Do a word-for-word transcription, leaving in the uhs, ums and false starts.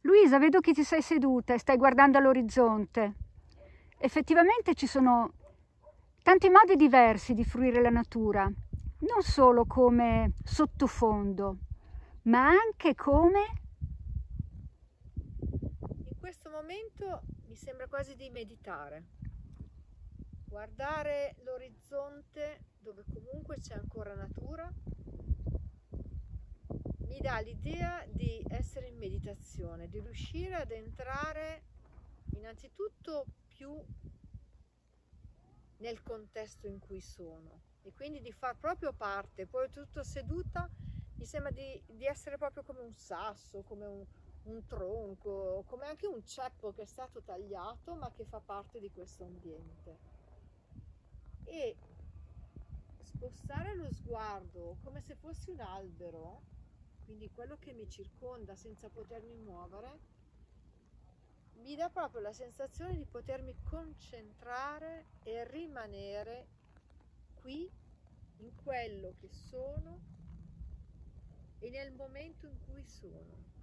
Luisa, vedo che ti sei seduta e stai guardando all'orizzonte. Effettivamente ci sono tanti modi diversi di fruire la natura, non solo come sottofondo, ma anche come... In questo momento mi sembra quasi di meditare, guardare l'orizzonte dove comunque c'è ancora natura mi dà l'idea di essere in meditazione, di riuscire ad entrare innanzitutto più nel contesto in cui sono e quindi di far proprio parte. Poi tutto seduta mi sembra di, di essere proprio come un sasso, come un, un tronco, come anche un ceppo che è stato tagliato ma che fa parte di questo ambiente. E spostare lo sguardo come se fossi un albero, quindi quello che mi circonda senza potermi muovere, mi dà proprio la sensazione di potermi concentrare e rimanere qui, in quello che sono e nel momento in cui sono.